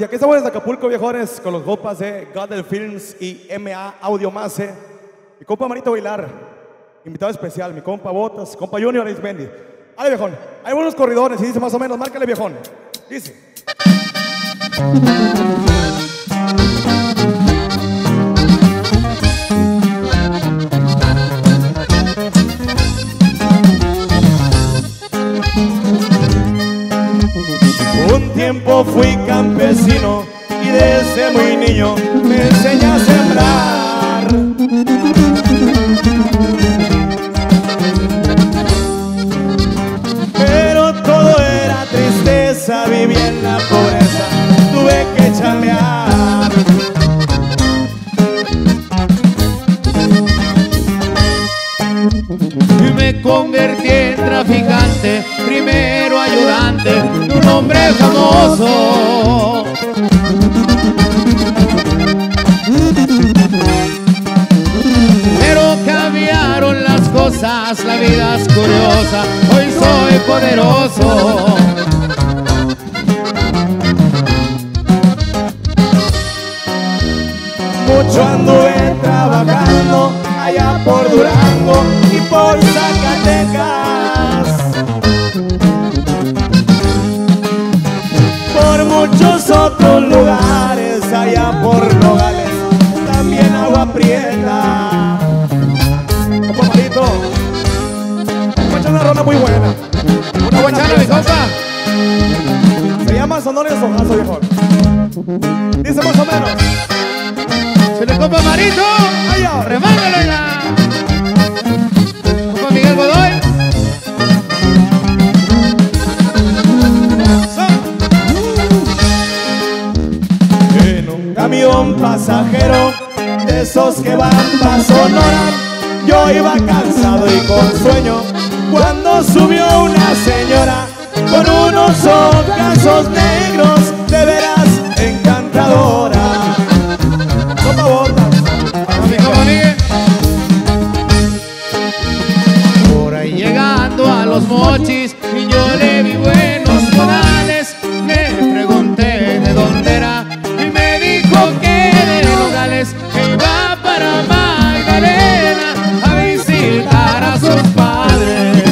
Y aquí estamos desde Acapulco, viejones, con los compas de Godel Films y MA Audio Mase. Mi compa Marito Bailar, invitado especial, mi compa Botas, compa Junior Arismendi. Dale, viejón, hay buenos corridores y dice más o menos, márcale, viejón. Dice. Un tiempo fui campesino y desde muy niño me enseñé a sembrar. Pero todo era tristeza, viví en la pobreza, tuve que chambear. Y me convertí en traficante, primero ayudante de un hombre famoso. Pero cambiaron las cosas, la vida es curiosa, hoy soy poderoso. Mucho anduve trabajando allá por Durango y por Zacatecas, por muchos otros lugares, allá por Nogales, también Agua Prieta. Compa Marito, vamos a echar una ronda muy buena. Una guachana, mi compa. Se llama Sonora Sojazo, viejo. Dice más o menos. Se le compa Marito, remángalo ya. Compa Miguel Godoy. En un camión pasajero de esos que van pa' Sonora, yo iba cansado y con sueño cuando subió una señora con unos ojazos negros, de veras encantadora. Toma botas, Compa Miguel. Por ahí llegando a Los Mochis y yo le vi buenos modales. Le pregunté de dónde era y me dijo que de Nogales, que iba para Magdalena a visitar a sus padres.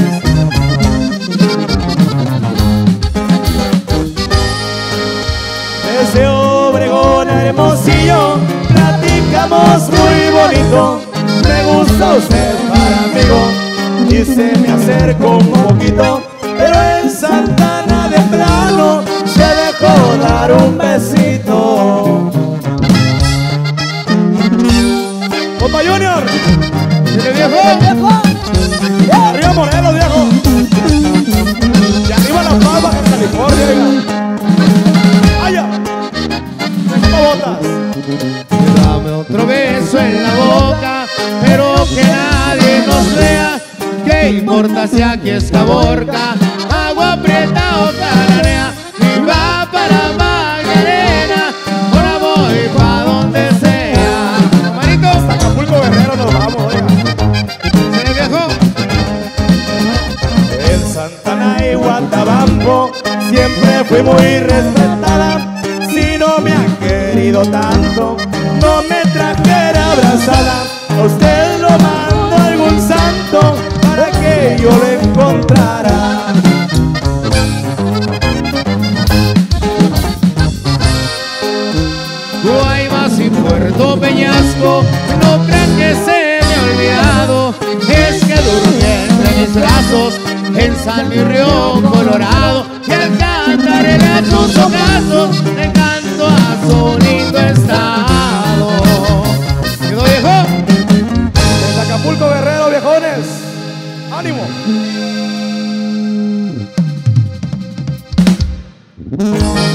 desde Obregón a Hermosillo platicamos muy bonito. Me gusta usted para amigo y se me acercó un poquito, pero en Santana de plano se dejó dar un besito. Compa Junior, ¿Tiene viejo? arriba Morelos, viejo, y arriba Las Palmas en California, oiga. ¡Allá! ¡Compa Botas! Dame otro beso en la boca, pero que nadie nos vea. ¿Qué importa si aquí es Caborca, Agua Prieta o Cananea? Y va para Magdalena, ahora voy pa' donde sea. Marito, Hasta Acapulco Guerrero nos vamos, oiga. ¿se le viajó? En Santana y Guatabampo siempre fui muy respetada. Si no me han querido tanto, no me trajera abrazada. A usted lo mando a algún santo para que yo lo encontrara. Guaymas y Puerto Peñasco, no crean que se me ha olvidado. Es que durmió entre mis brazos en San Luis Río Colorado. Y al cantarle a sus ojazos le canto a su lindo estado. ¿Quedó viejo? Desde Acapulco Guerrero, viejones, ánimo.